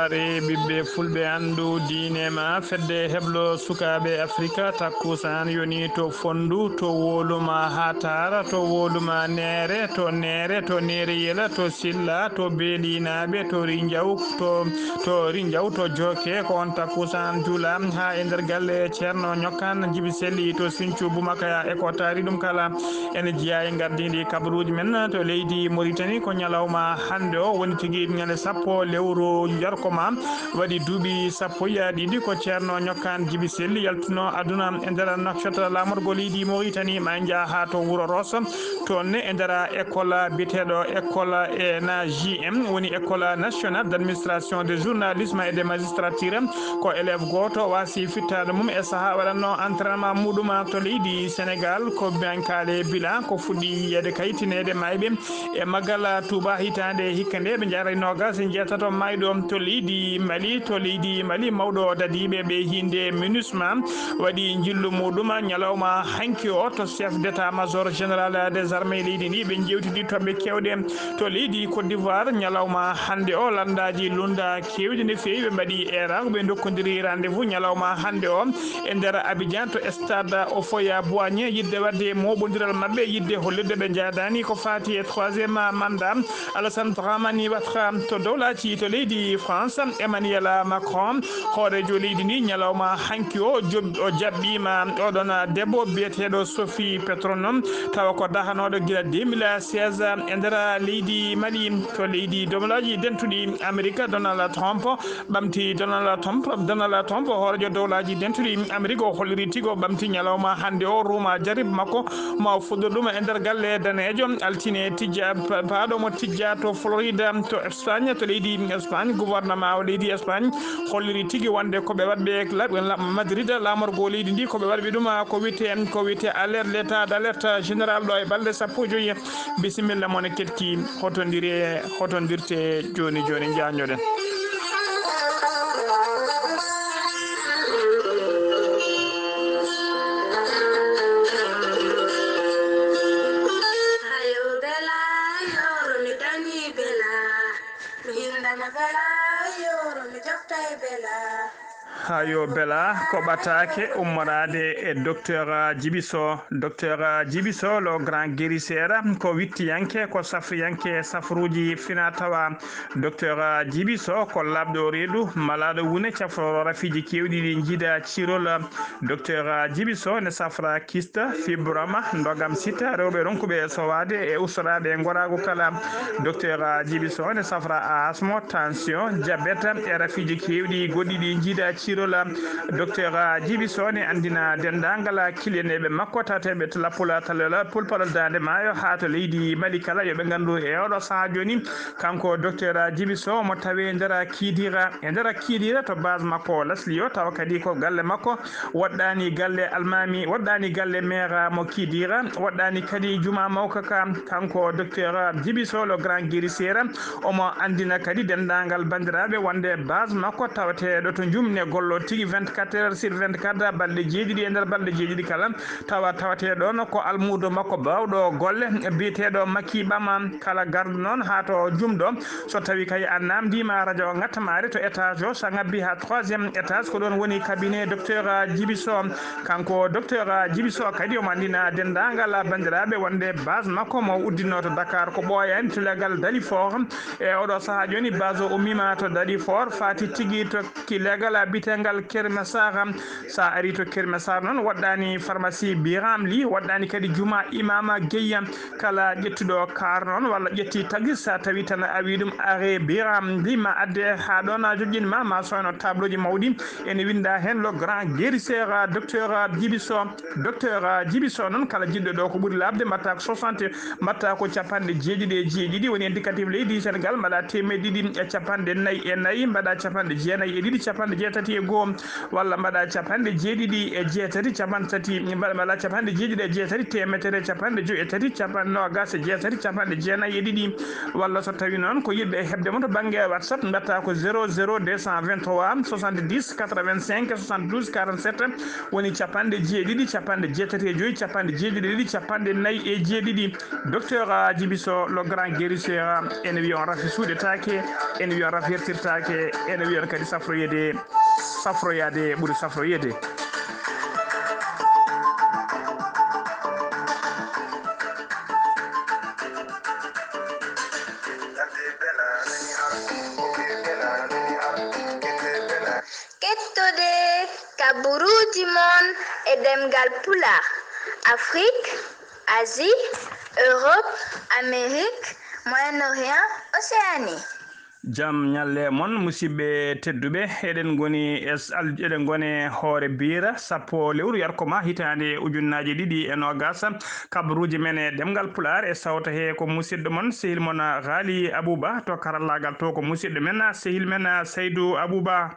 sibare bibbe fulbe andu dinema fedde heblo sukabe afrika takkusan yoni to fondu to woluma hatara to woluma nere to nere yela to silla to belinabe to rinjaw to joke ko on takkusan jula ha e der galle cerno nyokan jibi selli to sincu bumakaya e ko tari dum kala en jiya e gardindi kabruji men to leydi Mauritanie ko nyalawma hande o woni tigi nyande sappo lewru jarkoma wadi duubi sappo yaadidi ko cerno nyokan jibi selli yaltuno aduna e der nakshatra lamorgo leydi Mauritanie ma nja ha to wuro Rosso tonne e der école bitedo école na JM woni école nationale d'administration de journalisme et de magistrature ko élève goto wasi fittade mum e saha wadanno entraînement muduma to leydi Sénégal ko bankale bilan ko fuddi yede kayitinede maybe e magala Touba hitande hikande be jaray nogas jetato maydo to leydi Mali mawdo dadibe be hinde MINUSMA wadi jillu muduma nyalawma hanki o to chef d'état major général des armées leydi ni be jewtidi to be kewde to leydi Côte d'Ivoire nyalawma hande o landaji lunda kewde ne feewi be badi era be dokkondiri rendez-vous nyalawma hande o e der Abidjan to stade Ofoya Boigny yidde wadde mobodiral mabbe yidde hollirde be jaadani ko fati e 3e mandat Alassane Dramane Ouattara to dowlati to leydi France Emmanuel Macron horejo leydi ni nyalawma hanki o jabbima odon debbo biyetedo Sophie Petronom tawa ko dahanodo gila 2016 e der leydi Mali to leydi domlaji dentudi America Donald Trump bamti Donald Trump horejo dowlaji dentudi America holliri tigo bamti nyalawma hande o ruma jarib makko ma fudoduma e der galle danejo altine tijja paado mo tijja to Florida to Espagne to leydi Espagne gouvernement o leydi Espagne holliri tigi wande ko be wadbe Madrid lamorgo leydi ndi ko be wadbe duma ko wite alerte l'état d'alerte général do e balde sappo joyi bismillah mon ketki hotondirte joni jañoden hayo bela ko batake ummorade e docteur Djibiso lo grand guérisseur ko wittiyanke ko safriyanke safruji fina tawa docteur Djibiso ko labdo redu malade wune cafro rafiji kewdi di jida cirol docteur Djibiso ne safra kista fibroma ndogam sita rewbe ronkube sowade e usrade gorago kala docteur Djibiso ne safra asthme tension diabète e rafiji kewdi goddi di jida cirola docteur Djibiso ne andina dendangala kilenebe makko tatebe to lapula talala pulpal dande mayo hato leydi Mali kala yobe gandu e odo sa joni kanko docteur Djibiso mo tawe ndara kidira to base makko lasliyo taw kadi ko galle makko waddani galle almami waddani galle mera mo kidira waddani kadi juma mawka kanko docteur Djibiso le grand guérisseur omo andina kadi dendangal bandirabe wonde base makko tawte do to jumne gollo tigi 24 heures sur 24 balde jeedidi e der balde jeedidi kala tawate don ko almudo makko bawdo golle bitedo makki bama kala garde non ha to jumdo so tawi kay annamdima radio ngatamaare to étage o sa ngabbi ha 3e étage ko don woni cabinet docteur Djibiso kanko docteur Djibiso kadi o mandina dendangal bandirabe wonde base makko mo uddino to Dakar ko boyan to legal Dalifort e odo saha joni base o mima to Dalifort fati tigi to ki legal bitengal Kermessar sa ari to Kermessar non waddani pharmacie Biram li waddani kadi juma imama Gueye kala jettudo kar non walla jetti tagis sa tawi tan awidum are Biram li ma adde ha dona jogin ma sono tableauji mawdi en winda hen le grand guérisseur docteur Djibiso non kala jiddo do ko buri labde matta 60 matta ko capande jeedidi woni indicatif leydi Sénégal mada temedidi e capande nayi e nayi mada capande jeenayi e didi capande jeetati e goo walla mbaɗa capanɗe jeeɗiɗi e jeetati capanɗe tati mbaɗa capanɗe jeeɗiɗi e jeetati temetere capanɗe joyi e tati capanɗe nogas e jeetati capanɗe jeenayyi e ɗiɗi walla so tawi noon ko yiɗɓe heɓdemo to banggue WhatsApp mbatta ko 00 223 70 85 72 47 woni capanɗe jeeɗiɗi capanɗe jeetati e joyi capanɗe jeeɗiɗi e ɗiɗi capanɗe nayyi e jeeɗiɗi docteur Djiby Sow le grand guérisseur ene wi on rafi suuɗetake ene wi on rafirtirtake ene wi on kadi safroyade ɓuuri safroyede. Kettude kaburuji mon e demgal Pulaar Afrique, Asie, Europe, Amérique, Moyen-Orient, Océanie. Jam nyalle mon musidɓe tedduɓe eɗen gone hoore bira sappo lewru yarkoma hitande ujunnaje ɗiɗi e nogas kabaruji men e demgal Pulaar e sawta he ko musidɗo mon sehil mon Ghali Abouba to karallagal to ko musidɗo men sehil men Seydou Abouba.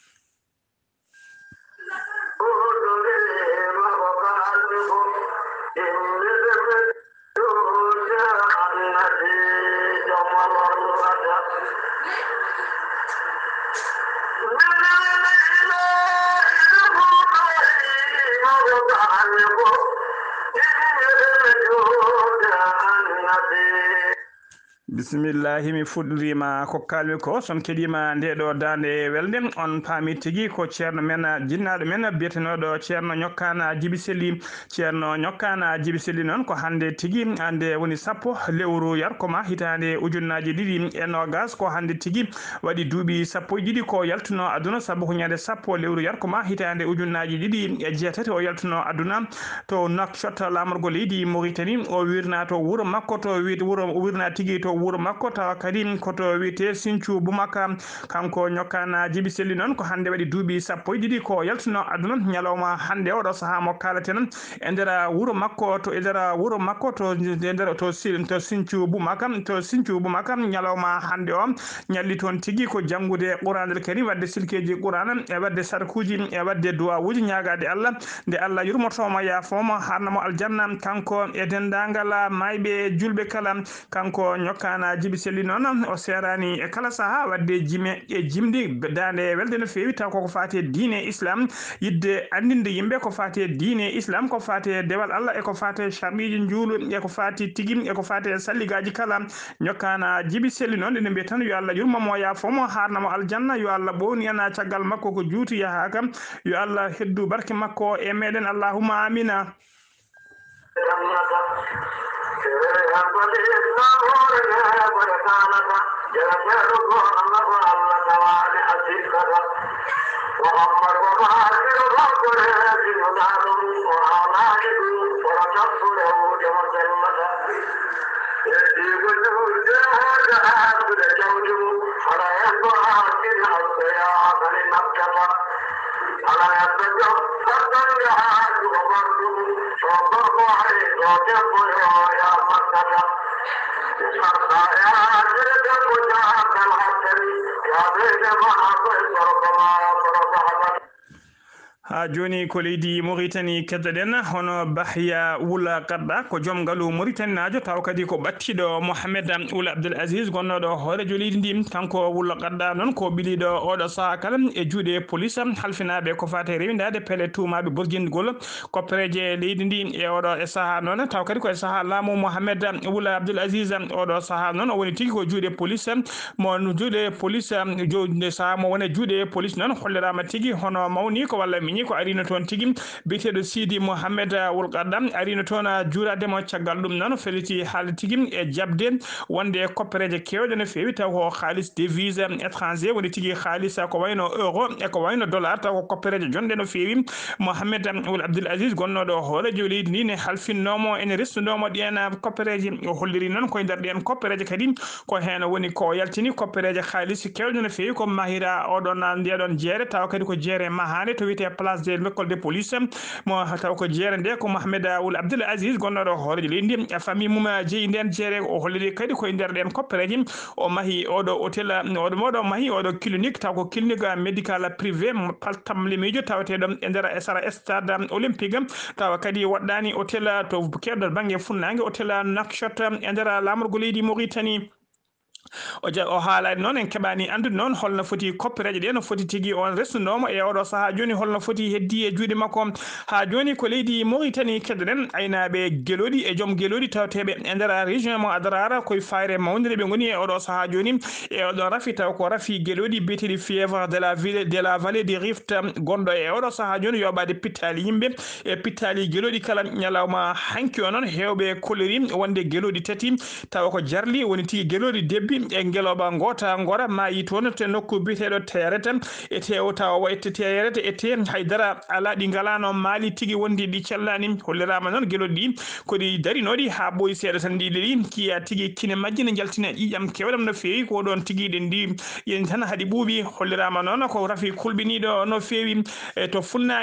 Bisimillahi mi fuɗɗirima ko kalmi ko son keɗima nde ɗo dande welde on paami tigui ko ceerno men jinnaɗo men biyetenoɗo ceerno Ñokkana Djiby Selly ceerno Ñokkana Djiby Selly noon ko hande tigui ande woni sappo lewru yarkoma hitande ujunnaje ɗiɗi e nogas ko hande tigui waɗi duuɓi sappo e ɗiɗi ko yaltuno aduna saabu ko ñande sappo lewru yarkoma hitande ujunnaje ɗiɗi e jeetati o yaltuno aduna to Nouakchott lamorgo leydi Mauritanie o wirna to wuuro makko to wirna tigui to wuuro makko tawa kadi koto wiyete Sinthiou Boumaka kanko Ñokkana Djiby Selly noon ko hande waɗi duuɓi sappo e ɗiɗi ko yaltuno aduna ñalawma hande oɗo saaha mo kaleten e nder wuuro makko to Sinthiou Boumaka ñalawma hande o ñalli toon tigui ko janggude Qouranul Karim wadde silkeji Qur'ana e wadde sarkuji e wadde duwawuji ñagade Allah nde Allah yurmotomo yafomo harnamo aljanna kanko e dendagal mayɓe julɓe kala kanko Ñokkana Djiby Selly noon o serani e kala saaha wadde jime e jimdi dande welde no fewi taw koko fati diine islam yidde andinde yimɓe ko fati diine islam ko fati dewal Allah e ko fati sharmiji juulu e ko fati tigui e ko fati salligaji kala Ñokkana Djiby Selly noon ene mbiya tan yo Allah yurmomo yafomo harnamo aljanna yo Allah ɓowni en caggal makko ko juuti yahaka yo Allah heddu barke makko e meɗen allahumma amina. ha joni ko leydi Mauritanie keddoɗen hono Bahya Wula Kadda ko joom ngaalu Mauritanie najo taw kadi ko ɓattiɗo Mohamed Ould Abdel Aziz gonnoɗo hoorejo leydi ndi kanko Wula Kadda noon ko ɓiliɗo oɗo saaha kala e juuɗe police halfinaɓe ko fate rewidade pelle tumaɓe bosguingol koppereje leydi ndi e oɗo e saaha noon taw kadi koye saaha laamu Mohamed Ould Abdel Aziz oɗo saaha noon o woni tigui ko juuɗe police mo juuɗe police jode saaha mo woni juuɗe police noon hollirama tigui hono mawni ko walla miñi ko arino toon tigui biteɗo Sidi Mohamed Ould Kadda arino toon juurademo caggal ɗum noon felliti haali tigui e jabde wonde koppereje kewɗe no fewi taw ko halis devise étranger woni tigui halis ko wayno euro e ko wayno dollar taw ko koppereje jonde no fewi Mohamed Ould Abdel Aziz gonnoɗo hoorejo leydi ndi ne halfinnomo ene restunomo ɗen koppereje o holliri noon koye nder ɗen koppereje kadi ko hen woni ko yaltini koppereje halis kewɗe no fewi ko mahira oɗon ndeɗon jeere taw kadi ko jeere mahane to wiyete place base de l'école de police mo taw ko jeere nde ko Mohamed Ould Abdoul Aziz gonnoɗo hoorejo leydi famille mum jeeyi nden jeere o holliri kadi koye nder ɗen koppereji o mahi oɗo hôtel oɗo moɗo mahi oɗo clinique taw ko clinique médical privé paltam lemijo tawateɗo e nder sara stade olympique tawa kadi waɗɗani hôtel to kewɗo banggue funnague hôtel Nouakchott e nder lamorgo leydi Mauritanie o haalani noon en keɓani andude noon holno foti koppereje ɗe no foti tigui on resnunomo e oɗo saaha joni holno foti heddi e juuɗe makko ha joni ko leydi Mauritanie keddoɗen aynaɓe gueloɗi e joom gueloɗi tawteɓe e nder région mo Adrara koye fayre mawdire ɓe goni e oɗo saaha joni e oɗon rafi taw ko rafi gueloɗi biyeteɗi fièvre de la vallée du Rift gonɗo e oɗo saaha joni yoɓade pittali yimɓe e pittali gueloɗi kala ñalawma hanki o noon hewɓe kolori wonde gueloɗi tati tawa ko jarli woni tigui gueloɗi debbi e ngeloba gota gora mayi toon to nokku biteɗo terete e tewo tawa wayte terete e te haydara ala ɗi galano maali tigui wondi ɗi cellani hollirama noon gueloɗi ɗi koɗi darinoɗi ha ɓooyi seeɗa tan ɗi ɗiɗi kiya tigui kine majji ne jaltina ƴiƴam kewɗam no fewi ko ɗon tigui ɗen ndi yen tan haaɗi ɓuuɓi hollirama noon ko rafi kulɓiniɗo no fewi to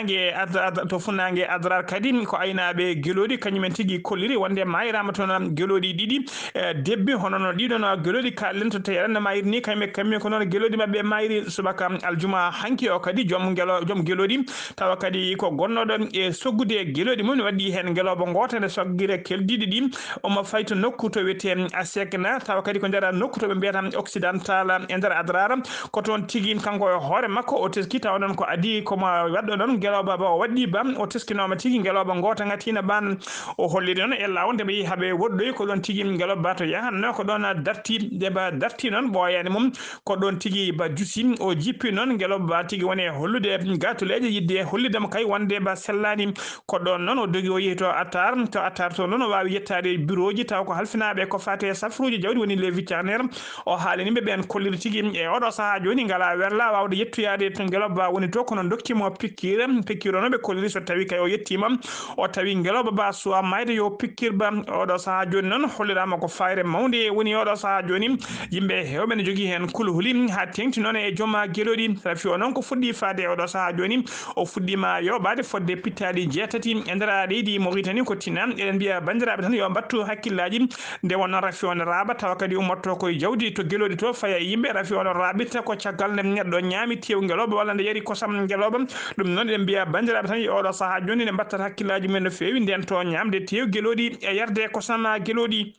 funnague Adrar kadi ko aynaɓe gueloɗi kañumen tigui kolliri wonde mayirama toon gueloɗi ɗiɗi debbi hono no ɗiɗon gueloɗi kallen to tawi mayri ni kamɓe ko noon gueloɗi mabɓe mayri subaka aljuma hanki o kadi joom gueloɗi tawa kadi ko gonnoɗo e soggude gueloɗi mum ne waddi hen gueloba gota nde sogguire keldiɗi ɗi omo fayto nokku to wiyete Asekna tawa kadi ko nder nokku to ɓe mbiyata occidental e nder Adrara ko toon tigui kanko e hoore makko o teski tawa noon ko adi komo waɗɗo noon gueloba ba o waɗɗi ba o teskinoma tigui gueloba gota gatina ban o holliri noon e lawol nde ɓe yeehi haaɓe woɗɗoyi ko ɗon tigui gueloba ba to yahanno ko ɗon darti noon ɓooyani mum ko ɗon tigui ba juusi o jippi noon gueloba ba tigui woni hollude gatuleje yidde hollidemo kay wonde ba sellani ko ɗon noon o dogi o yeehi to attar to noon o wawi yettade bureau ji taw ko halfinaɓe ko fate safruji jawdi woni les vétérinaires o haalinimɓe ɓen kolliri tigui e oɗo saaha joni ngala werla wawde yettoyade to gueloba ba woni to kono dokkimo pikkire o noon ɓe kolliri so tawi kay o yettima o tawi gueloba ba suwa mayde yo pikkirba oɗo saaha joni noon hollirama ko fayre mawde woni oɗo saaha joni yimɓe hewɓe ne jogui hen kulhuli ha tengti noon e jooma gueloɗi rafi o noon ko fuɗɗi faade oɗo saaha joni o fuɗɗima yoɓade fodde pittali jeetati e nder leydi Mauritanie ko tina eɗen mbiya bandiraɓe tan yo battu hakkillaji nde wonno rafi on raaba tawa kadi ummatto koye jawdi to gueloɗi to faya yimɓe rafi on raɓitta ko caggal nde neɗɗo ñaami tew gueloba walla nde yari kosam gueloba ɗum noon eɗen mbiya bandiraɓe tan yo oɗo saaha joni nde battat hakkillaji mumen no fewi nden to ñamde tew gueloɗi e yarde kosam gueloɗi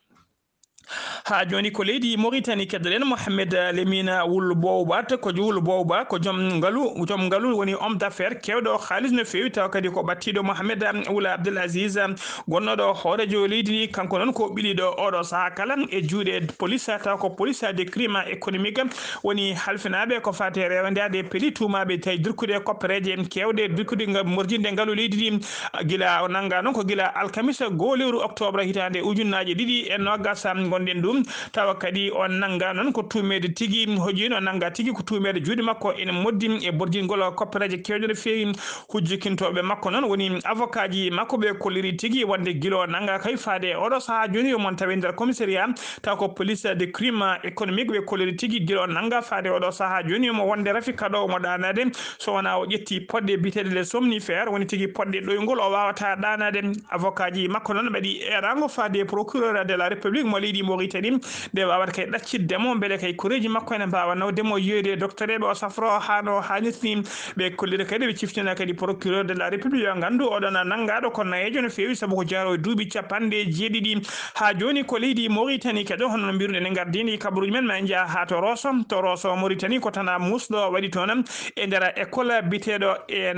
ha joni ko leydi Mauritanie keddoɗen Mohamed Lemina Ould Bouba ko Ould Bouba ko joom ngalu woni homme d'affaires kewɗo haalis no fewi taw kadi ko ɓattiɗo Mohamed Ould Abdoul Aziz gonnoɗo hoorejo leydi kanko noon ko ɓiliɗo oɗo saaha kala e juuɗe police taw ko police de crime économique woni halfinaɓe ko fate rewandade peeli tumaɓe tawi dirkude koppereje kewɗe dirkude mordinde ngaalu leydi ndi guila o nangga noon ko guila alkamisa 2 lewru octobre hitande ujunnaje 2 gonɗen ɗum tawa kadi on nangga noon ko tumede tigui hojino nangga tigui ko tumede juuɗe makko ene moddi e bordingol koppereje kewɗe no fewi hujjukintoɓe makko noon woni avocat ji makko ɓe kolliri tigui wonde guilo nangga kay faade oɗo saaha joni yomon tawi nder commissariat taw ko police de crime économique ɓe kolliri tigui guilo nangga faade oɗo saaha joni yomo wonde rafi kaɗo omo ɗanade so wona o ƴetti podɗe biteɗe les somnifére woni tigui podɗe ɗoygol o wawata ɗanade avocat ji makko noon ɓaɗi erango faade procureur de la république mo leydi Mauritanie nde wawata kay ɗacciddemo beele kay kureji makko ene mbawa nawdemo yiyoyde docteur eɓe o safro hano hannirtini ɓe kolliri kadi ɓe ciftina kadi procureur de la république yo gandu oɗon nanggaɗo ko nayejo no fewi saabu ko jaaro duuɓi 50 ha joni ko leydi Mauritanie kadi hono mbiruɗen en gardini kabaruji men ma en jaa ha to Rosso Mauritanie ko tana musɗo waɗi toon e nder école biteɗo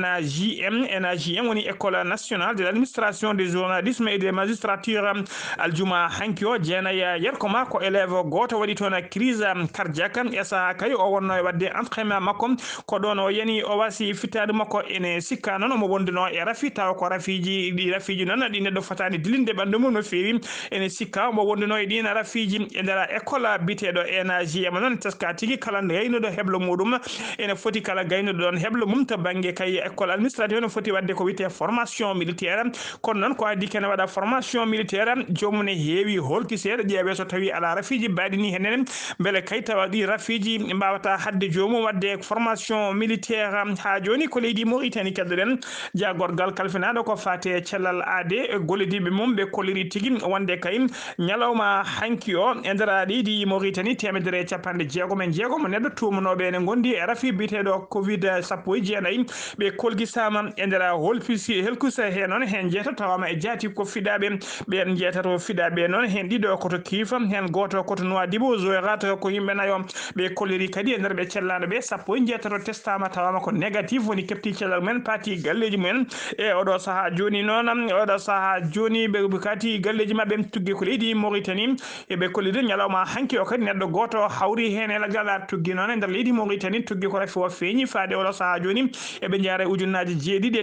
NAJM woni école nationale de l'administration du journalisme et des magistrature aljuma hanki o jeenaya yerkoma ko élève goto waɗi toon crise cardiaque e saha kay o wonno e wadde entraînement makko ko ɗon o yani o wasi fittade makko ene sikka noon omo wonduno e rafi taw ko rafiji noon ɗi neɗɗo fotani dilinde ɓandu mum no fewi ene sikka omo wonduno e ɗin rafiji e nder école biteɗo NAJM noon teska tigui kala gaynuɗo heble muɗum ene foti kala gaynuɗo ɗon heble mum to banggue kay école administrative ne foti wadde ko wiyete formation militaire kono noon ko addi kene waɗa formation militaire jomum ne heewi holki seeɗa ƴeewa heewe so tawi ala rafiji baɗi ni henen beele kay tawa ɗi rafiji mbawata hadde jomum wadde formation militaire ha joni ko leydi Mauritanie keddoɗen jagorgal kalfinaɗo ko fate cellal aade gollidiɓe mum ɓe kolliri tigui wonde kay ñalawma hanki o e nder leydi Mauritanie 160 neɗɗo tumanoɓe ene gondi e rafi biteɗo covid-19 ɓe kolgisama e nder helkusa he noon hen jeeta tawama e jaati ko fiɗaɓe ɓen jeetato fiɗaɓe noon hen ɗiɗo koto kiifa hen goto koto Nouadhibou Zouérate ko yimɓe nayo ɓe kolliri kadi e nder ɓe cellano ɓe 17 testama tawama ko négatif woni kepti cellal mumen paati galleji mumen e oɗo saaha joni noon oɗo saaha joni ɓe kati galleji mabɓe tuggi ko leydi Mauritanie eɓe kolliri ñalawma hanki o kadi neɗɗo goto hawri hen e laggal tuggi noon e nder leydi Mauritanie tuggi ko rafi o feeñi faade oɗo saaha joni eɓe jaara ujunnaji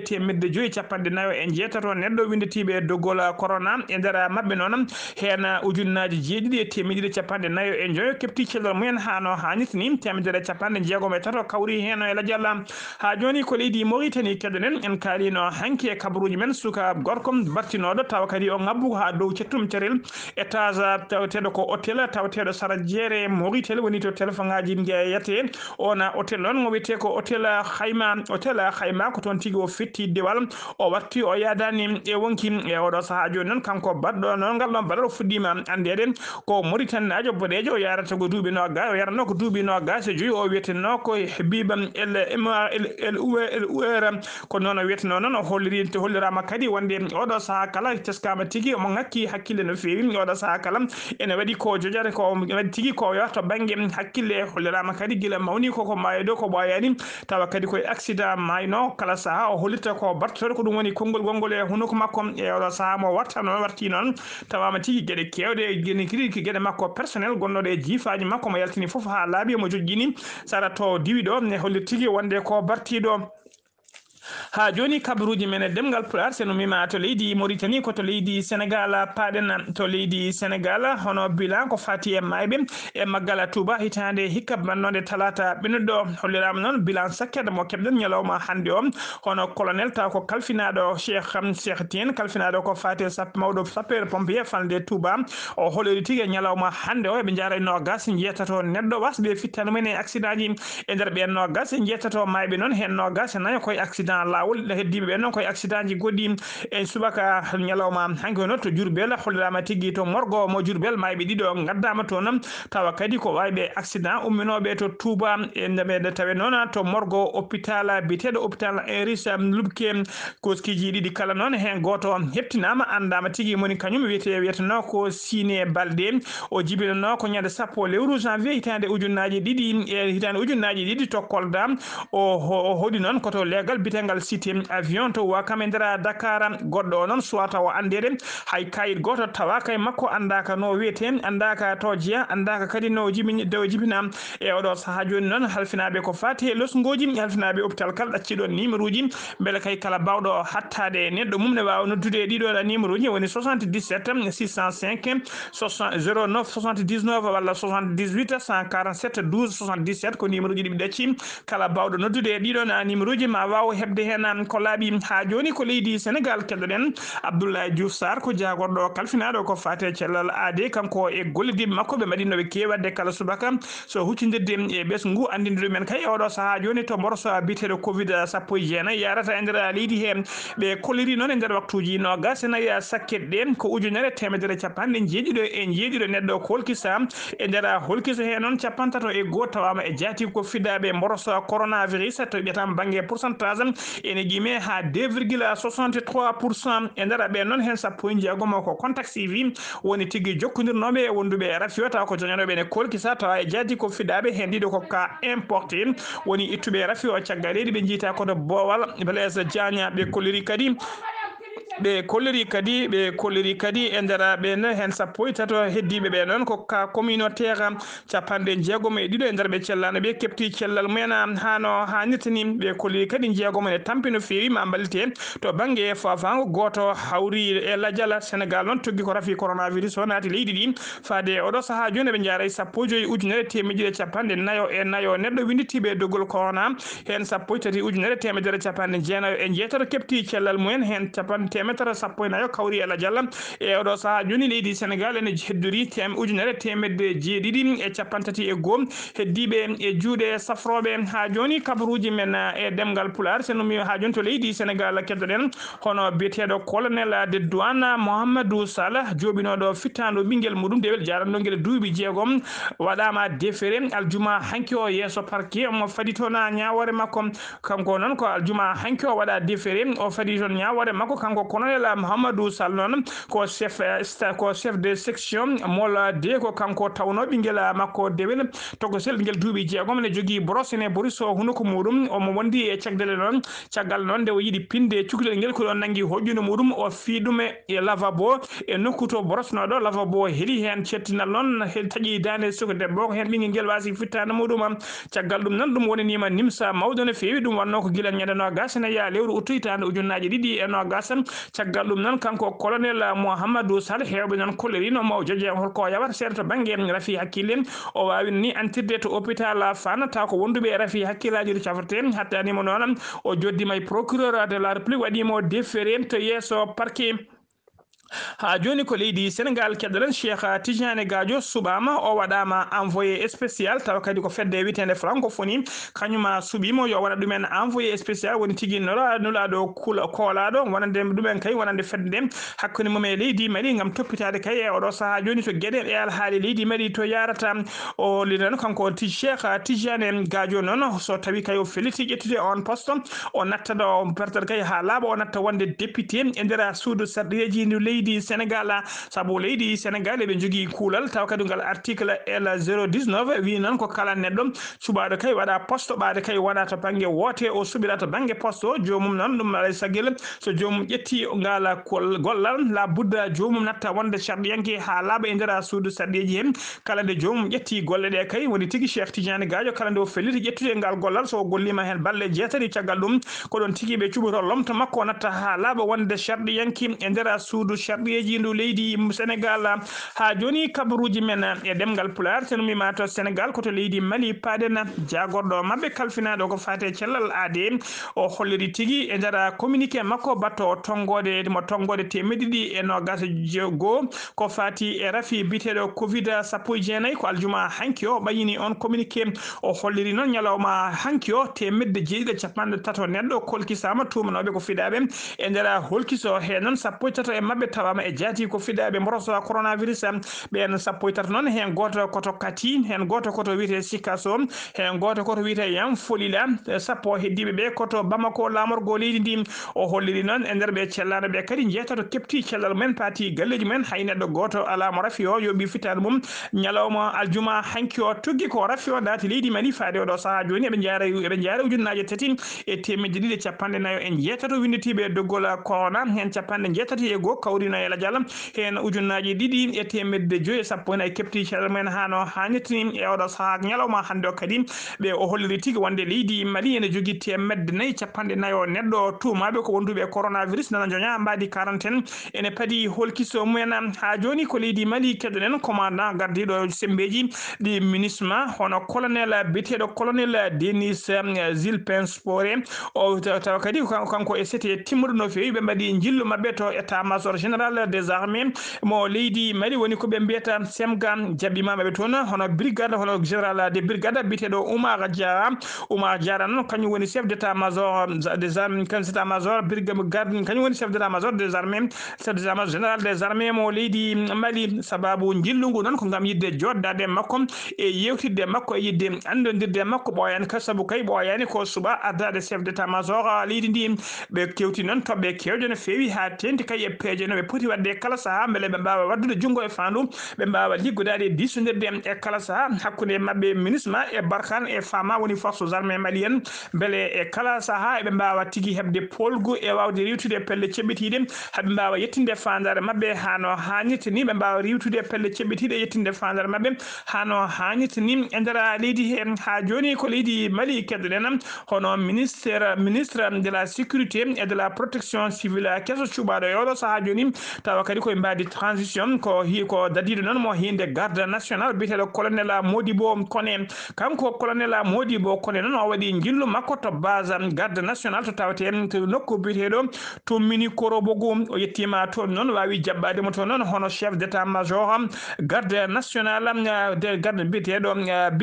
7,5 neɗɗo windetiɓe doggol corona e nder mabɓe noon hen ujunnaji 7,4 kepti cellal mumen hano hannirta ni 163 kawri hen e ladial ha joni ko leydi Mauritanie keɗonen en kaalino hanki e kabaruji men suka gorko bartinoɗo tawa kadi o ngabbu ha dow cettum cerel étage tawateɗo ko hôtel tawateɗo sara jeere Mauritanie woni to téléphone ngaji yette on hôtel noon mo wiyete ko hôtel Khayma ko toon tigui o fetti dewal o watti o yadani e wonki e oɗo saaha joni noon kanko baɗɗo noon ngal ɗon baɗɗo fuɗɗima andede ko Mauritanie ajo boɗejo o yarata ko duuɓi nogas o yaranno ko duuɓi nogas e joyi o wiyeteno ko Habib el Ouer ko noon o wiyeteno noon o hollirama kadi wonde oɗo saaha kala teskama tigui omo ngakki hakkille no fewi oɗo saaha kala ene waɗi ko jojata ko waɗi tigui ko yawta banggue hakkille hollirama kadi guila mawni koko maayo dow ko ɓoyani tawa kadi koye accident mayno kala saaha o hollirta ko bartotoɗo ko ɗum woni konngol gongol e hunuko makko e oɗo saaha mo watta noon warti noon tawama tigui gueɗe kewɗe gueɗe makko personnel gonnoɗo e jiifaji makko mo yaltini foof ha laaɓi mo joƴƴini sara to diwi ɗo ne hollir tigui wonde ko bartiɗo ha joni kabaruji men e demgal pular seno mima to leydi Mauritanie ko to leydi Sénégal paɗen to leydi Sénégal hono bilan ko fati e mayɓe e maggala Touba hitande hikka bannode talata ɓennuɗo hollirama noon bilan sakkede mo keɓɗen ñalawma hande o hono colonel taw ko kalfinaɗo Cheikh Tiene kalfinaɗo ko fati mawɗo sapeur pompier falde Touba o holliri tigui ñalawma hande o eɓe jara nogas jeetato neɗɗo wasɓe fittano men e accident ji e nder ɓen nogas jeetato mayɓe noon hen nogas nayo koye accident lawol heddiɓe ɓe noon koye accident ji goɗɗi e subaka ñalawma hanki noon to Diourbel hollirama tigui to morgo mo Diourbel mayɓe ɗiɗo gaddama toon tawa kadi ko wayɓe accident umminoɓe to Touba e ndeɓe tawe noon to morgo hôpital biteɗo hôpital Iris Lubke koskiji ɗiɗi kala noon hen goto heptinama andama tigui moni kañum wiyeteno ko Sine Balde o jibinano ko ñande 10 lewru janvier hitande ujunnaji ɗiɗi to Kolda o hoɗi noon koto legal bitegal cité avion to Wakam e nder Dakar goɗɗo o noon suwata o andede hay kayit goto tawaka e makko andaka no wiyete andaka to jeeya andaka kadi no jibina e oɗo saaha joni noon halfinaɓe ko fati e losgoji halfinaɓe hôpital kala ɗacciɗo numéro uji beele kay kala bawɗo hattade neɗɗo mum ne wawa noddude ɗiɗo numéro uji woni 77 605 09 79 walla 78 147 12 77 ko numéro uji ɗiɓi ɗacci kala bawɗo noddude ɗiɗon numéro uji ma waw hebde hen ko laaɓi ha joni ko leydi Sénégal kelɗoɗen Abdoulaye Diouf Sarr ko jagorɗo kalfinaɗo ko fate cellal aade kanko e gollidiɓe makko ɓe mbaɗi noɓe kewatde kala subaka so huccidirde e ɓesgu andinde ɗumen kay oɗo saaha joni to mborso biteɗo covid-19 yarata e nder leydi he ɓe kolliri noon e nder waktuji nogas nayi sakket ɗe ko ujunere temedere capanɗe jeeɗiɗo neɗɗo ko holkisa e nder holkisa he noon 51 tawama e jaati ko fiɗaɓe mborso coronavirus to ɓiyatama banggue pourcentage ene guime ha 2,63% e nder ɓen noon hen 16 ko contact suivi woni tigui jokkodirnoɓe wonduɓe rafi taw ko joñanoɓe ne kolkisa tawa e jaati ko fiɗaɓe hen ɗiɗo ko cas importé woni ittuɓe rafi o caggal leydi ɓe jiita koto Bowal Blaise Diagne ɓe kolliri kadi e nder ɓen hen 13 heddiɓe ɓe noon ko cas communautaire 60 e nder ɓe cellano ɓe kepti cellal mumen hano hannirtani ɓe kolliri kadi jeegom e tampi no fewi ma ballite to banggue fafango goto hawri e ladial Sénégal noon togui ko rafi coronavirus o naati leydi ɗi faade oɗo saaha joni ɓe jaaray 15,4 neɗɗo winditiɓe doggol corona hen 13,9 e jeetato kepti cellal mumen hen kilométre sappo nayo kawri ela jalla e oɗo saha joni leydi Sénégal ene heddori ujunere temedde jeeɗiɗi e capantati e goho heddiɓe e juuɗe safroɓe ha joni kabaruji men e demgal pular senumi ha joni to leydi Sénégal keddoɗen hono biyeteɗo colonel de douane Mouhamadou Salah joɓinoɗo fittando ɓinguel muɗum dewel jaranno guel duuɓi jeegom waɗama déféré aljuma hanki o yesso parquet omo faadi toon ñawore makko kanko noon ko aljuma hanki o waɗa déféré o faadi toon ñawore makko kanko colonel Mouhamadou Sall noon ko chef de section mola de ko kanko tawno ɓinguel makko dewel togosel ɓinguel duuɓi jeegom ne jogui brosse ne boris o hunuko muɗum omo wondi e cagdele noon caggal noon nde o yiiɗi pinde cukalel ngel ko ɗon nanggui hoƴƴude muɗum o fiiɗume e lavabo e nokku to brosnoɗo lavabo heeli hen cettinal noon taaƴi dande suka debbo ko hen ɓinguel ngel wasi fittade muɗum caggal ɗum noon ɗum wonanima nimsa mawɗo no fewi ɗum wanno ko guila ñande nogas ne yaa lewru août hitande ujunnaje ɗiɗi e nogas caggal ɗum noon kanko colonel Mouhamadou Sall hewɓe noon kollerino mo joje holko yawata seeɗa to banggue rafi hakkille o wawi ni antirde to hôpital Fann taw ko wonduɓe e rafi hakkillaji ɗo cafrete hattanimo noon o joddima e procureur de la république waɗimo déféré to yesso parquet ha joni ko leydi Sénégal keddoɗen Cheikh Tidiane Gadio suɓama o waɗama envoyé spécial tawa kadi ko fedde witende francophonie kañuma suuɓimo yo waɗa ɗumen envoyé spécial woni tigui nulaɗo koolaɗo wonande ɗumen kay wonande fedde nde hakkude mum e leydi Mali gam toppitade kay e oɗo saaha joni to gueɗe e alhaali leydi Mali to yarata o liran kanko Cheikh Tidiane Gadio noon so tawi kay o feliti ƴettude on poste o natta ɗo pertal kay ha laaɓa o natta wonde député e nder suudu sarɗiyeji ndu leydi Sénégal sabu leydi Sénégal ɓe jogui kuulal taw kadi ngal article L019 wi noon ko kala neɗɗo suɓaɗo kay waɗa poste ɓaade kay waɗa to banggue woote o suɓira to banggue poste o jomum noon ɗum alay saguel so jomum ƴetti ngala gollal la budda jomum natta wonde sarɗiyanke ha laaɓa e nder suudu sarɗiyeji hen kala nde jomum ƴetti golle ɗe kay woni tigui Cheikh Tidiane Gadio kala nde o felliti ƴettude ngal gollal so gollima hen balle jeetati caggal ɗum ko ɗon tigui ɓe cuɓoto lomto makko natta ha laaɓa wonde sarɗiyanke e nder suudu sarɗiyeji ndu leydi Sénégal ha joni kabaruji men e demgal pular tenumima to Sénégal koto leydi Mali paden jagorɗo mabɓe kalfinaɗo ko fate cellal aade o holliri tigui e nder communiqué makko batto tongode temedɗiɗi e nogas goho ko fati e rafi biteɗo Covid-19 ko aljuma hanki o ɓayini on communiqué o holliri noon ñalawma hanki o temedde jeeɗiɗi capanɗe tato neɗɗo kolkisama tumanoɓe ko fiɗaɓe e nder holkiso he noon sappo e tato e mabɓe tawama e jaati ko fiɗaɓe mboroso coronavirus ɓen sappo e tato noon hen goto koto Kati hen goto koto wiyete Sikasso hen goto koto wiyete Yanfolila sappo heddiɓe ɓe koto Bamako lamorgo leydi ndi o holliri noon e nder ɓe cellaɗo ɓe kadi jeetato kepti cellal mumen paati galleji mumen hay neɗɗo goto ala mo rafi o yoɓi fitade mum ñalawma aljuma hanki o tugui ko rafi o daati leydi Mali faade oɗo saaha joni eɓe jaara ujunnaje tati e temedde ɗiɗi capanɗe nayo e jeetato winditiɓe doggol corona hen capanɗe jeetati e goho kawrino e Ladial hen ujunnaje ɗiɗi e temedde joyyi e sappo e kepti cellal mumen hano hannirtini e oɗo saaha ñalawma hande o kadi ɓe o holliri tigui wonde leydi Mali ene jogui temedde nayyi capanɗe nayo neɗɗo tumaɓe ko wonduɓe coronavirus nana joña mbadi quarantaine ene paadi holkiso mumen ha joni ko leydi Mali keddoɗen commandant gardiɗo sembeji ɗi MINUSMA hono colonel biteɗo colonel Denis Zilpin Sporé o tawa kadi kanko e sete timmuɗo no fewi ɓe mbaɗi jillu mabɓe to état major général des armées mo leydi Mali woni ko ɓe mbiyata semga jaɓɓimaɓe toon hono brigade hono général de brigade biteɗo Oumar Diarra noon kañum woni chef d' état major des armées kañum woni chef d' état major des armées chef d' état major général des armées mo leydi Mali sababu jillugu noon ko gam yidde joddade makko e yewtidde makko e yidde andodirde makko ɓoyani ka saabu kay ɓoyani ko suuɓa addade chef d' état major leydi ndi ɓe kewti noon toɓɓe kewje no fewi ha tenti kay e peeje no ɓe poti wadde kala saaha beele ɓe mbawa waddude junggo e fandu ɓe mbawa liggodade disodirde e kala saaha hakkude mabɓe MINUSMA e Barkhane e Fama woni forces armées maliennes beele e kala saaha eɓe mbawa tigui hebde polgu e wawde riwtude pelle ceɓɓitiɗe haɓe mbawa yettinde fandare mabɓe hano hannirta ni ɓe mbawa riwtude pelle ceɓɓitiɗe yettinde fandare mabɓe hano hannirta ni e nder leydi he ha joni ko leydi Mali keddoɗen hono ministre de la sécurité et de la protection civile kesso cuɓaɗo e oɗo saaha joni tawa kadi koye mbadi transition ko dadiɗo noon mo hinde garde national biyeteɗo colonel Modibo Kone kanko colonel Modibo Kone noon o waɗi jillu makko to base garde national to tawate to nokku biyeteɗo to mini Korobogo o yettima toon noon wawi jaɓɓade mo toon noon hono chef d'état major garde national de garde biyeteɗo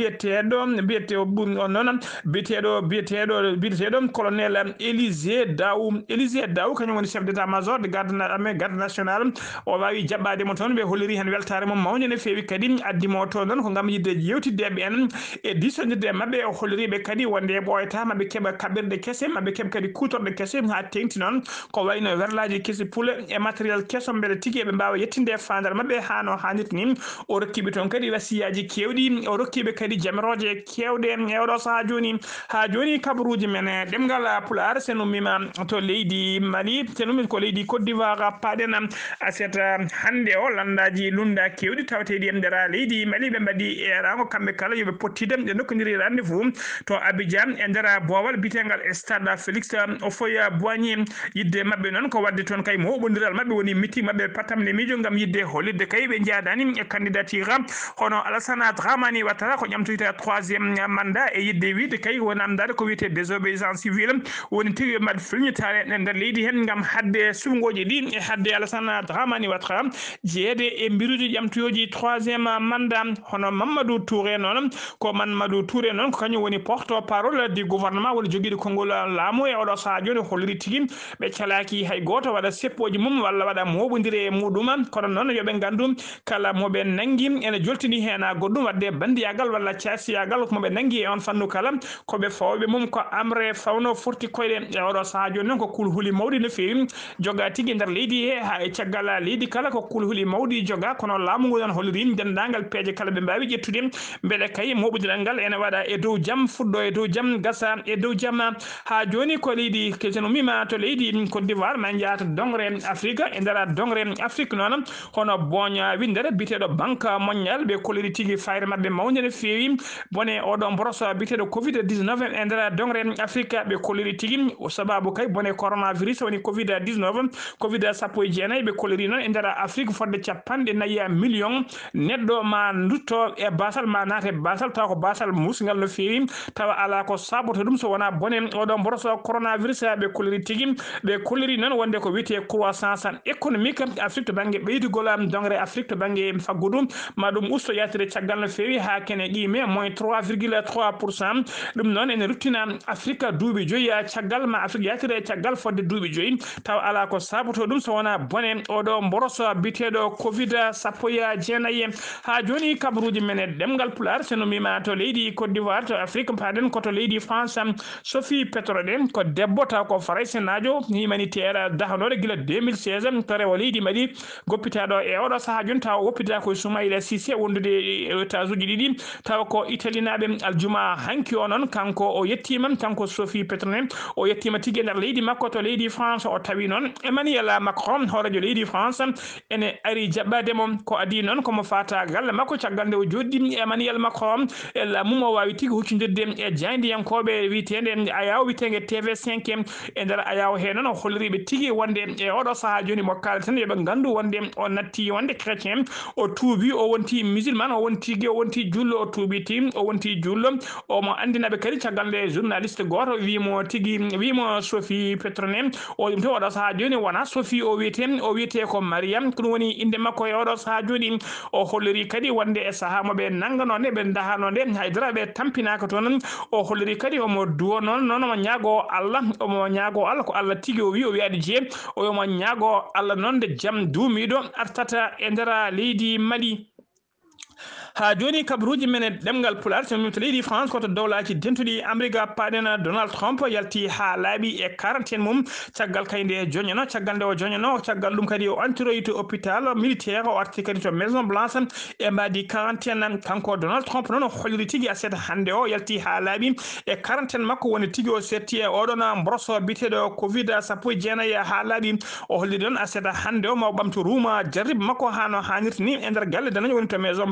colonel Élisée Daw kañum woni chef d'état major de garde national o wawi jaɓɓade mo toon ɓe holliri hen weltare mum mawde ne fewi kadi addimo toon noon ko gam yidde yewtiddeɓe en e disodirde mabɓe o holliriɓe kadi wonde ɓoyata maɓe keeɓa kaɓirɗe kesse maɓe keeɓa kadi kutorɗe kesse ha tengti noon ko wayno werlaji kesi puule e matériel kesso beele tigui ɓe mbawa yettinde fandare mabɓe hano hannirta ni o rokkiɓe toon kadi wasiyaji kewɗi o rokkiɓe kadi jamiroje kewɗe e oɗo saaha joni ha joni kabaruji men ɗemgal Pulaar sen ummima to leydi Mali sen ummi ko leydi Côte d'Ivoire paɗen aseta hande o landaji lunda kewɗi tawateɗi e nder leydi Mali ɓe mbaɗi erango kamɓe kala yoɓe pottide ɓe nokkodiri rendez-vous to Abidjan e nder boowal bitegal stade Félix Houphouët-Boigny yidde mabɓe noon ko wadde toon kay moɓodiral mabɓe woni meeting mabɓe patamle miijo gam yidde hollirde kay ɓe jaadani e candidature hono Alassane Dramane Ouattara ko ƴamtoyta 3e mandat e yidde wiide kay woni namdade ko wiyete désobéissance civile woni tigui mbaɗ filñitare e nder leydi hen gam hadde suɓogoji ɗi e hadde Alassane Dramane Ouattara jeeyede e mbiruji ƴamtoyoji 3e mandat hono Mamadou Touré noon ko Mamadou Touré noon ko kañum woni porte parole du gouvernement woni joguiɗo konngol laamu e oɗo saaha joni holliri tigui ɓe calaki hay goto waɗa seppoji mum walla waɗa moɓodiri e muɗum kono noon yooɓe gandu kala moɓe nangui ene joltini hen goɗɗum wadde bandiyagal walla casiyagal moɓe nangui e on fannu kala koɓe fawɓe mum ko amre fawno forti koyɗe e oɗo saaha joni noon ko kulhuli mawɗi no fewi joga tigui nder leydi he ha e caggal leydi kala ko kulhuli mawɗi joga kono laamu ngu non holliri dendagal peeje kala ɓe mbawi ƴettude beele kay moɓodiral ngal ene waɗa e dow jaam fuɗɗo e dow jaam gasa e dow jaam ha joni ko leydi kesen ummima to leydi Côte d'Ivoire ma jaata dongre Afrique e nder dongre Afrique noon hono boña windere biteɗo banque mondial ɓe kolliri tigui fayre mabɓe mawde no fewi bone oɗo brosso biteɗo covid 19 e nder dongre Afrique ɓe kolliri tigui sababu kay bone coronavirus woni covid 19 covid 19 ɓe kolliri noon e nder Afrique fodde 40 million neɗɗo ma dutto e basal ma naate basal taw ko basal musgal no fewi tawa ala ko saboto ɗum so wona bone oɗo brosso coronavirus ɓe kolliri tigui ɓe kolliri noon wonde ko wiyete croissance économique Afrique to banggue ɓeydugol dongre Afrique to banggue faggudu ma ɗum usto yatire caggal no fewi ha kene qime moins 3,3%. ɗum noon ene ruttina Afrique duuɓi 5 caggal ma Afrique yatire caggal fodde duuɓi 5 taw ala ko saboto ɗum so wona bone oɗo brosso biteɗo covid 19 ha joni kabaruji men ɗemgal Pulaar sen ummima to leydi Côte d'Ivoire to Afrique paɗen koto leydi France Sophie Petroɗen ko debbo taw ko faraysenajo humanitaire dahanoɗo guila 2016 to rewo leydi Mali goppitaɗo e oɗo saaha joni taw woppita ko Soumaïla Cissé wondude étage uji ɗiɗi taw ko italinaɓe aljuma hanki o noon kanko o yettima kanko Sophie Petroɗen o yettima tigui nder leydi makko to leydi France o tawi noon Emmanuel Macron horejo leydi France ene ari jaɓɓademo ko adi noon komo fata galle makko caggal nde o joɗɗi Emmanuel Macron e laamum o wawi tigui huccodirde e jaydiyankoɓe witede ayaw witege TV5 e nder ayaw he noon o holliriɓe tigui wonde e oɗo saaha joni mo kalten yooɓe gandu wonde o natti wonde chrétien o tuubi o wonti musulman o wonti tigui o wonti jullo o tuubi tigui o wonti jullo omo andinaɓe kadi caggal nde journaliste goto wimo tigui wimo Sophie Petronen o ɗum to oɗo saaha joni wona Sophie o wiyete ko Mariam ko ɗum woni inde makko e oɗo saaha joni o holliri kadi wonde e saaha moɓe nanganode ɓe dahanode haydara ɓe tampinaka toon o holliri kadi omo duwo noon omo ñaago Allah ko Allah tigui o wi adi jee omo ñaago Allah noon de jaam duumiɗo artata e nder leydi Mali ha joni kabaruji men ɗemgal Pulaar so min to leydi France koto dowlaji dentuɗi Amérique paɗen Donald Trump yalti ha laaɓi e quarantaine mum caggal kayde joñono caggal nde o joñono caggal ɗum kadi o antiroyi to hôpital militaire o arti kadi to maison blanche e mbadi quarantaine kanko Donald Trump noon o holliri tigui aset hande o yalti ha laaɓi e quarantaine makko woni tigui o setti e oɗon brosso biteɗo covid 19 ha laaɓi o holliri noon aset hande o maw ɓamto ruuma jarriba makko hano hannirta ni e nder galle danaño woni to maison blanche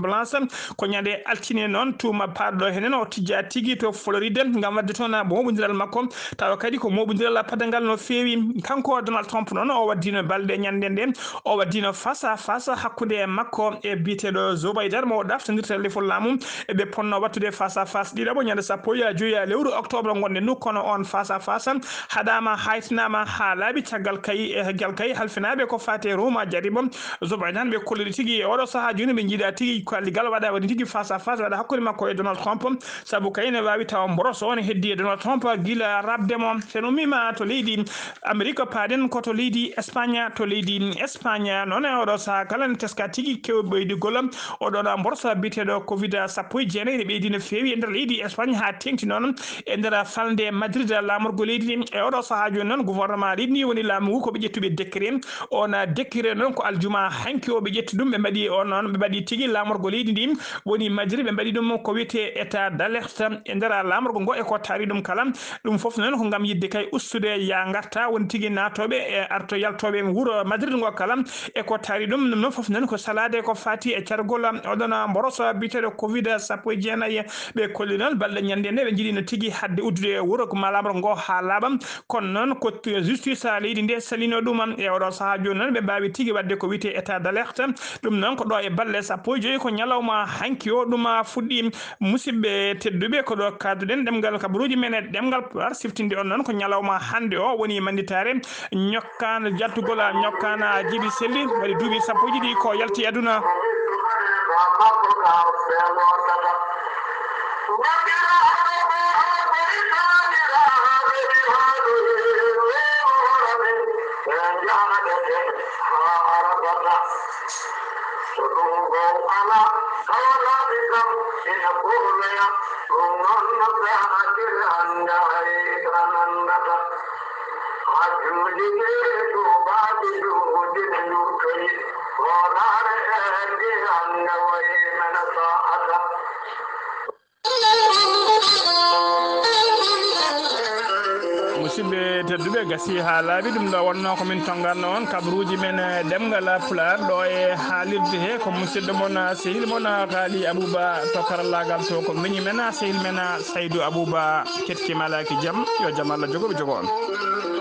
ko nyande altine non tuma pardo henen o tijja tigi to Florida ngam wadde toon moɓodiral makko tawa kadi ko moɓodiral padangal no feewi kanko Donald Trump noon o waddino balɗe ñande nde o waddino face à face hakkude makko e biteɗo Joe Biden mo ɗaftodirta lefol laamu eɓe ponno wattude face à face ɗiɗo ñande 15 lewru octobre gonɗe nu kono on face à face haɗama haytinama ha laaɓi caggal kay halfinaɓe ko fate Roma jaribo Joe Biden ɓe kolliri tigui oɗo saaha joni ɓe jiiɗa tigui kalligal waɗa waɗi tigui face à face waɗa hakkude makko e Donald Trump saabu kay ne wawi taw boros on heddi e Donald Trump guila rabdemo seno mima to leydi Amérique paaden koto leydi Espagne to leydi Espagne noon e oɗo saaha kala ne teska tigui ɓeydigol oɗon borsa biteɗo Covid-19 ne ɓeydi no feewi e nder leydi Espagne ha tengti noon e nder falde Madrid lamorgo leydi e oɗo saaha joni noon gouvernement leydi ni woni laamu ngu koɓe ƴettuɓe décret on décret noon ko aljuma hanki o ɓe ƴetti ɗum ɓe mbaɗi on noon ɓe mbaɗi tigui lamorgo leydi ndi woni Madrid ɓe mbaɗi ɗum ko wiyete état d'alerte e nder lamorgo ngo e ko taari ɗum kala ɗum foof noon ko gam yidde kay ustude ya garta woni tigui natoɓe e arto yaltoɓe wuuro Madrid ngo kala e ko taari ɗum ɗum noon foof noon ko salade ko fati e cargol oɗon boroso biteɗo Covid-19 ɓe kolli noon balɗe ñande nde ɓe jiiɗi no tigui hadde uddude wuuro ko lamorgo ngo ha laaɓam kono noon ko justice leydi nde salino ɗum e oɗo saaha joni noon ɓe mbawi tigui wadde ko wiyete état d'alerte ɗum noon ko ɗo e balɗe 15 ko ñalawma hanki o ɗum fuɗɗi musidɓe tedduɓe ko ɗo kadduɗen ɗemgal kabaruji men e ɗemgal pular siftinde on noon ko ñalawma hande o woni manditare ñokkano jattugol ñokkana Djiby Selli waɗi duuɓi 10 ɗi ko yalti aduna musidɓe tedduɓe gasi ha laaɓi ɗum ɗo wonno komin tonganno on kabaruji men ɗemgal pular ɗo e haalirde he ko musidɗo moon sehil moon Kaali Abouba to karallagal to ko miñi men sehil men Saydou Abouba kettima alaki jaam yo jaam Allah jogoɓe jogo on